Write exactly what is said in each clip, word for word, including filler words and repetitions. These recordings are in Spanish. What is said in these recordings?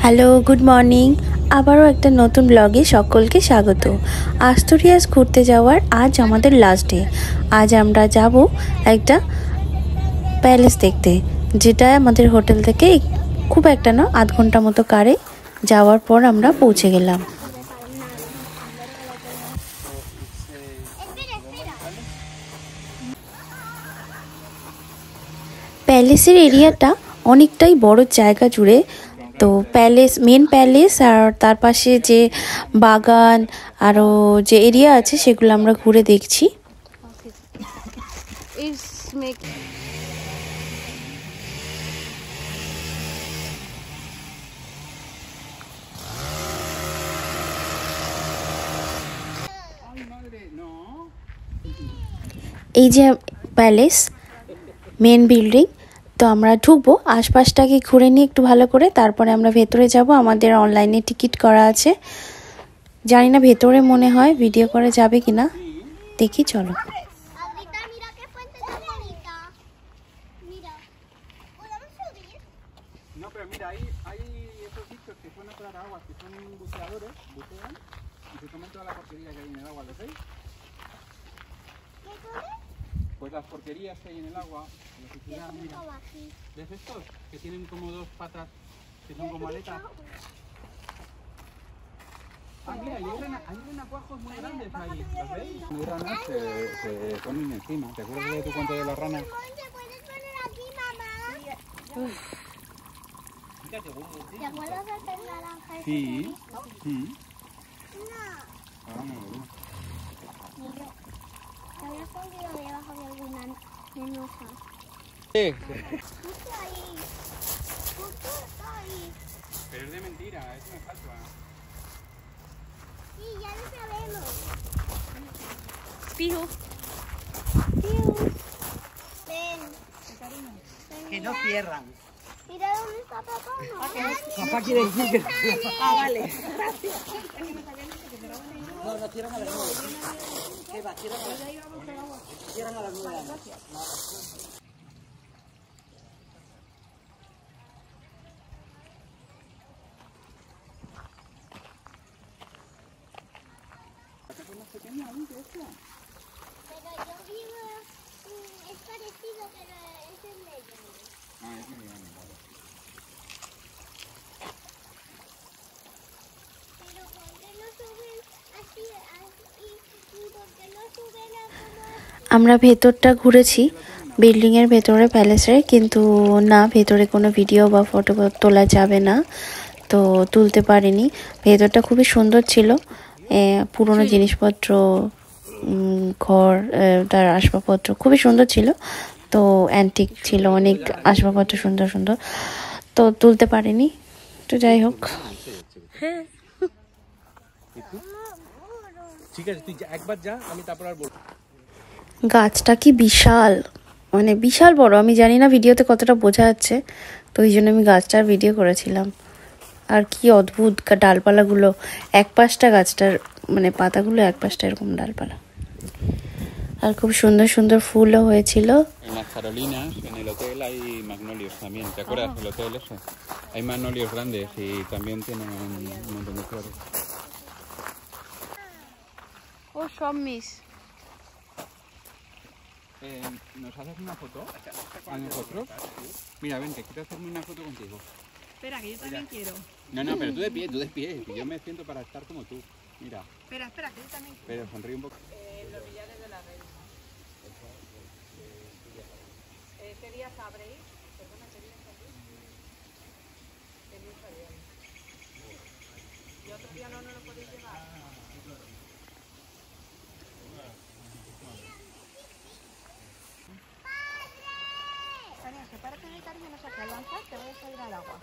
Hello, good morning. আবারও একটা নতুন ব্লগে সকলকে স্বাগত। আস্তুরিয়াস ঘুরতে যাওয়ার আজ আমাদের লাস্ট ডে। আজ আমরা যাব একটা প্যালেস দেখতে, যেটা আমাদের হোটেল থেকে খুব একটা না আধ ঘন্টা মতো কারে যাওয়ার পর আমরা পৌঁছে গেলাম। প্যালেসের এরিয়াটা অনেকটাই বড় জায়গা জুড়ে। তো প্যালেস, মেন প্যালেস আর তার পাশে যে বাগান আরও যে এরিয়া আছে সেগুলো আমরা ঘুরে দেখছি। এই যে প্যালেস মেন বিল্ডিং, তো আমরা ঢুকবো, আশপাশটাকে ঘুরে নিয়ে একটু ভালো করে, তারপরে আমরা ভেতরে যাব। আমাদের অনলাইনে টিকিট করা আছে, জানি না ভেতরে মনে হয় ভিডিও করে যাবে কিনা, দেখি চলো। Pues las porquerías que hay en el agua, lo que quieran, mira. ¿Ves estos? Que tienen como dos patas, que son como aletas. Ah, mira, hay, rena, hay renacuajos muy grandes ahí, ¿los veis? Hay ranas que se ponen encima. ¿Te acuerdas de tu cuento de la rana? ¿Te puedes poner aquí, mamá? ¿Te acuerdas del pez naranja ese? Sí. ¿Mm? No. Ahora no lo veo. ¿Te había escondido debajo de alguna menusa? Sí. Justo ahí. Justo está ahí. Pero es de mentira, es una estatua. Sí, ya lo sabemos. Piu. Piu. Ven. Que no cierran. Mira dónde está papá. ¿No? Papá quiere decir que no cierran. Ah, vale. No, no cierran a las nueve. ¿Qué va? Cierran a las nueve. Cierran a las nueve. Pero yo vivo, mm, es parecido, pero es el medio. Ah, es muy grande, vale. Pero ¿por qué no suben así, así? ¿Y por qué no suben a como...? আমরা ভেতরটা ঘুরেছি, বিল্ডিংয়ের ভেতরে প্যালেসের, কিন্তু না, ভেতরে কোনো ভিডিও বা ফটো তোলা যাবে না, তো তুলতে পারিনি। ভেতরটা খুবই সুন্দর ছিল, পুরনো জিনিসপত্র, ঘর, তার আসবাবপত্র খুবই সুন্দর ছিল, তো অ্যান্টিক ছিল, অনেক আসবাবপত্র সুন্দর সুন্দর, তো তুলতে পারিনি। তো যাই হোক, হ্যাঁ ঠিক আছে, তুই একবার যা, আমি তারপর আর বলবো। গাছটা কি বিশাল, মানে বিশাল বড়। আমি জানি না ভিডিওতে কতটা বোঝা যাচ্ছে, তো ওই জন্য আমি গাছটার ভিডিও করেছিলাম। আর কি অদ্ভুত ডালপালাগুলো, এক পাশটা গাছটার মানে পাতাগুলো, এক পাশটা এরকম ডালপালা, আর খুব সুন্দর সুন্দর ফুলও হয়েছিল। En las Carolinas, en el hotel hay magnolios también. ¿Te acuerdas del hotel ese? Hay magnolios grandes y también tienen un montón de flores. ও সব miss. Eh, ¿Nos haces una foto a nosotros? Mira, vente, quiero hacerme una foto contigo. Espera, que yo también quiero. No, no, pero tú de pie, tú de pie, que yo me siento para estar como tú. Mira. Espera, espera, que yo también quiero. Pero sonríe un poco. Eh, los billares de la reina. Eh, ¿Qué día sabréis? Perdona, ¿qué día sabréis? ¿Qué día sabréis? ¿Y otro día no, no lo podéis llevar? Tania, sepárate de Tania, no saques, al lanzar te voy a salir al agua.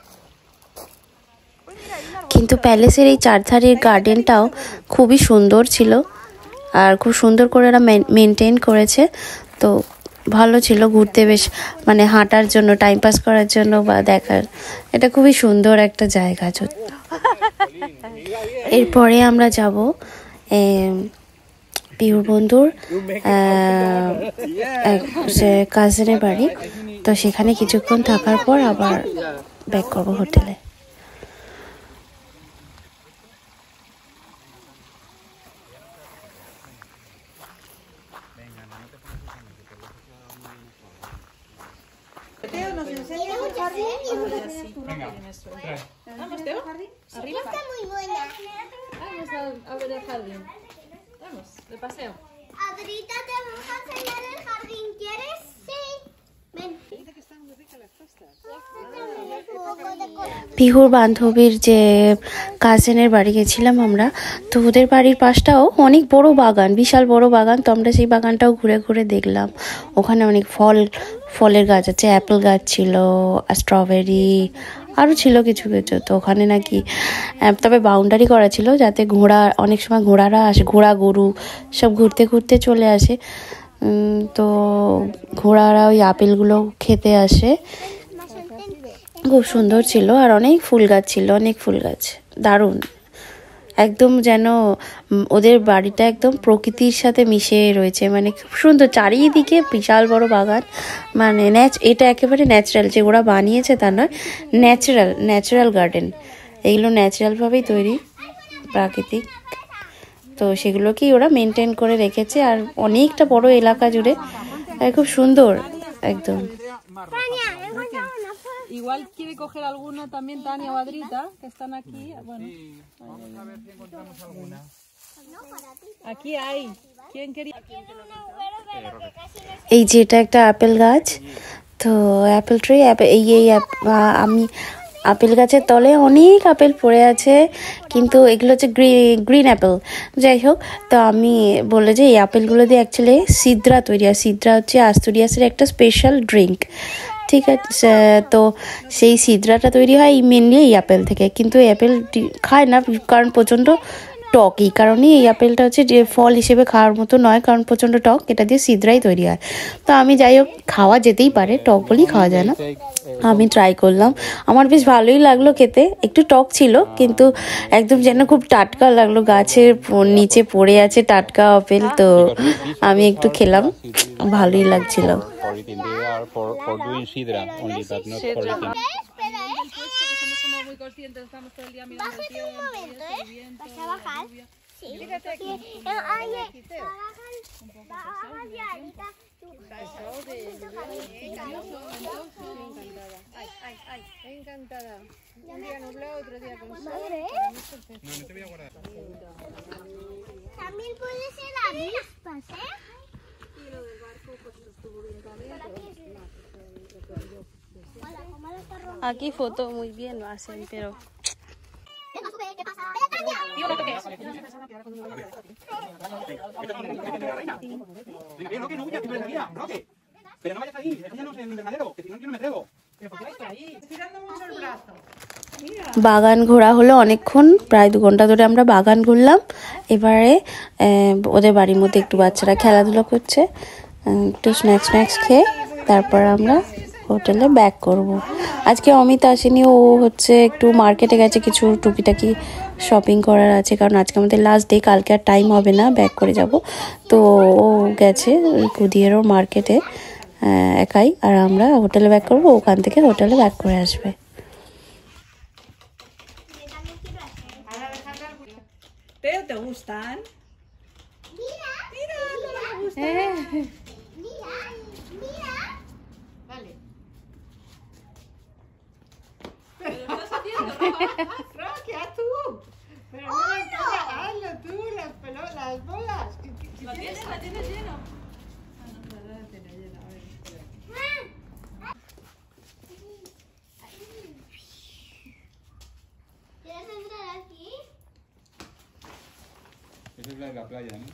কিন্তু প্যালেসের এই চারধারের গার্ডেনটাও খুবই সুন্দর ছিল, আর খুব সুন্দর করে এরা মেনটেন করেছে, তো ভালো ছিল ঘুরতে, বেশ মানে হাঁটার জন্য, টাইম পাস করার জন্য বা দেখার, এটা খুবই সুন্দর একটা জায়গা। এরপরে আমরা যাব পিউর বন্ধুর কাজিনের বাড়ি, তো সেখানে কিছুক্ষণ থাকার পর আবার ব্যাক করবো হোটেলে। Venga, trae. Vamos, Teo. Arriba. Está muy buena. Vamos a, a ver el jardín. Vamos, de paseo. Adrita, te vamos a enseñar el jardín. ¿Quieres? Sí. Ven. পিহুর বান্ধবীর যে কাজিনের বাড়ি গেছিলাম আমরা, তো ওদের বাড়ির পাশটাও অনেক বড় বাগান, বিশাল বড় বাগান। তো আমরা সেই বাগানটাও ঘুরে ঘুরে দেখলাম। ওখানে অনেক ফল ফলের গাছ আছে, অ্যাপেল গাছ ছিল, স্ট্রবেরি আরও ছিল কিছু কিছু। তো ওখানে নাকি তবে বাউন্ডারি করা ছিল যাতে ঘোড়া, অনেক সময় ঘোড়ারা আসে, ঘোড়া গরু সব ঘুরতে ঘুরতে চলে আসে। তো ঘোড়ারা ওই আপেলগুলো খেতে আসে। খুব সুন্দর ছিল, আর অনেক ফুল গাছ ছিল, অনেক ফুল গাছ, দারুণ। একদম যেন ওদের বাড়িটা একদম প্রকৃতির সাথে মিশে রয়েছে, মানে খুব সুন্দর। চারিদিকে বিশাল বড় বাগান, মানে ন্যাচ এটা একেবারে ন্যাচারাল, যে ওরা বানিয়েছে তা নয়, ন্যাচারাল ন্যাচারাল গার্ডেন। এগুলো ন্যাচারালভাবেই তৈরি, প্রাকৃতিক। তো সেগুলোকেই ওরা মেনটেন করে রেখেছে, আর অনেকটা বড় এলাকা জুড়ে, খুব সুন্দর একদম। Igual quiere coger alguna también Tania o Adrita, que están aquí. Bueno, Vamos a ver si encontramos alguna. aquí hay. ¿Quién quería? এই যে এটা একটা আপেল গাছ, তো অ্যাপেল ট্রি। এই এই আমি আপেল গাছের তলে অনেক আপেল পড়ে আছে, কিন্তু এগুলো হচ্ছে গ্রিন অ্যাপেল। যাই হোক, তো আমি বলে যে এই আপেলগুলো দিয়ে অ্যাকচুয়ালি সিদ্রা তৈরি হয়। সিদ্রা হচ্ছে আস্তুরিয়াসের একটা স্পেশাল ড্রিঙ্ক, ঠিক আছে? তো সেই সিদ্রাটা তৈরি হয় মেনলি এই আপেল থেকে, কিন্তু এই আপেল খায় না কারণ প্রচণ্ড টক। এই কারণেই এই আপেলটা হচ্ছে যে ফল হিসেবে খাওয়ার মতো নয়, কারণ প্রচণ্ড টক। এটা দিয়ে সিদ্রাই তৈরি হয়। তো আমি যাই হোক, খাওয়া যেতেই পারে, টক বলেই খাওয়া যায় না। আমি ট্রাই করলাম, আমার বেশ ভালোই লাগলো খেতে। একটু টক ছিল, কিন্তু একদম যেন খুব টাটকা লাগলো, গাছের নিচে পড়ে আছে টাটকা আপেল। তো আমি একটু খেলাম, ভালোই লাগছিল। For, for doing sidra only, but not for eating. Espera, ¿eh? Somos como muy conscientes, estamos todo el día mirando el Bajes un tiempo, momento, y eso, ¿eh? el viento, ¿Vas a la bajar? lluvia. Sí. Oye, bajas ya, Adrita. Ay, ay, ay, encantada. Un día nublado, otro día con sol. Madre, No, no te voy a guardar. también puede ser avispas, ¿eh? Aquí foto muy bien lo hacen, pero Venga, sube, ¿qué pasa? Pero no, que no voy a tu verdadería, Roque. Pero no vayas ahí, déjanos en el invernadero, que si no, yo no me atrevo. ¿Pero por qué vais ahí? Estirando mucho el brazo. বাগান ঘোরা হলো অনেকক্ষণ, প্রায় দু ঘন্টা ধরে আমরা বাগান ঘুরলাম। এবারে ওদের বাড়ির মধ্যে একটু বাচ্চারা খেলাধুলো করছে, একটু স্ন্যাক্স স্ন্যাক্স খেয়ে তারপর আমরা হোটেলে ব্যাক করব। আজকে অমিত আসেনি, ও হচ্ছে একটু মার্কেটে গেছে, কিছু টুকিটাকি শপিং করার আছে, কারণ আজকে আমাদের লাস্ট ডে, কালকে আর টাইম হবে না, ব্যাক করে যাব। তো ও গেছে কুদিয়েরও মার্কেটে একাই, আর আমরা হোটেলে ব্যাক করব, ওখান থেকে হোটেলে ব্যাক করে আসবে। ¿Pero te gustan? Mira, mira, Eh. mira, mira. Vale. ¿Pero lo estás haciendo, Roque, haz tú! Pero no me toca, hazlo tú, las pelotas, las bolas. ¿La tienes? ¿La tienes lleno? Ah, no, no, no la tiene llena, a ver, espera. ¿Quieres entrar aquí? Esa es la de la playa, ¿no?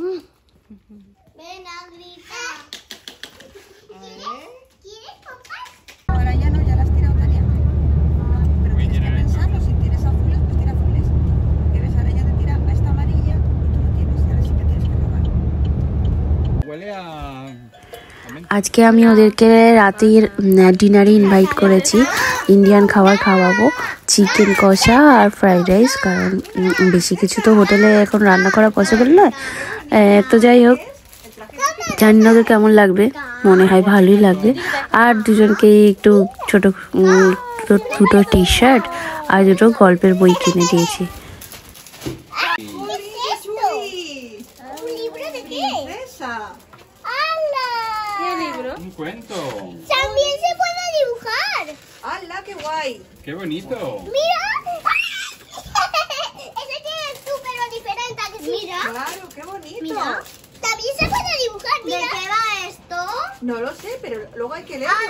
Ven, Adrita. ¿Quieres? ¿Quieres copas? Ahora ya no, ya las has tirado, Tania. Pero tienes que pensarlo, si tienes azules, pues tira azules. Porque ves, ahora ya te tira a esta amarilla y tú no tienes, y ahora sí que tienes que probar. Huele a... আজকে আমি ওদেরকে রাতের ডিনারে ইনভাইট করেছি, ইন্ডিয়ান খাবার খাওয়াবো, চিকেন কষা আর fried rice, কারণ বেশি কিছু তো হোটেলে এখন রান্না করা পসিবল নয়। তো যাই হোক, জানি না ওদের কেমন লাগবে, মনে হয় ভালোই লাগবে। আর দুজনকে একটু ছোটো দুটো টি শার্ট আর দুটো গল্পের বই কিনে দিয়েছি। ¿Un libro de qué? ¡Esa! ¡Hala! ¿Qué libro? Un cuento. También se puede dibujar. ¡Hala, qué guay! ¡Qué bonito! ¡Mira! Ese tiene súper diferente a que sí. Mira. Claro, qué bonito. Mira. También se puede dibujar, mira. ¿De qué va esto? No lo sé, pero luego hay que leerlo. Ah,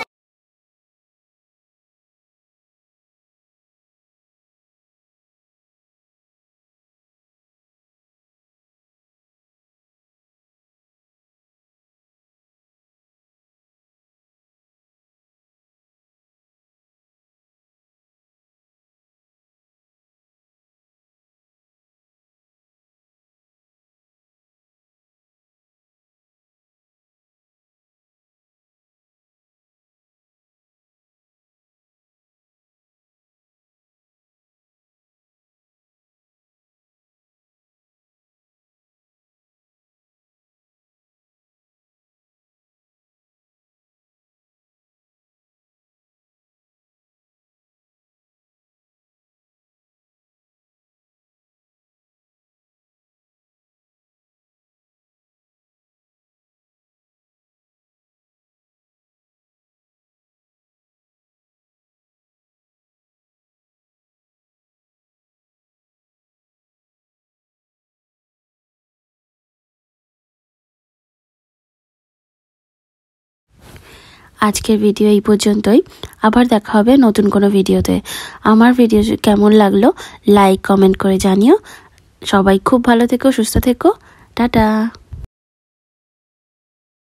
আজকের video এই পর্যন্তই। আবার দেখা হবে নতুন কোনো ভিডিওতে। আমার ভিডিও কেমন লাগলো লাইক কমেন্ট করে জানিও। সবাই খুব ভালো থেকো, সুস্থ থেকো। টাটা।